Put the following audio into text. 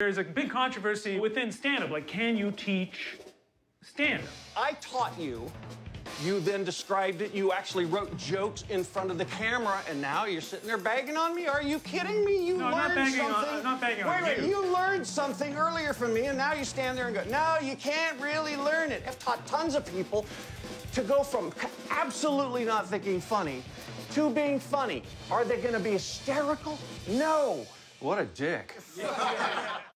There's a big controversy within stand-up, like, can you teach stand-up? I taught you. You then described it. You actually wrote jokes in front of the camera, and now you're sitting there bagging on me? Are you kidding me? You learned something. I'm not bagging on you. Wait, you learned something earlier from me, and now you stand there and go, no, you can't really learn it. I've taught tons of people to go from absolutely not thinking funny to being funny. Are they going to be hysterical? No. What a dick.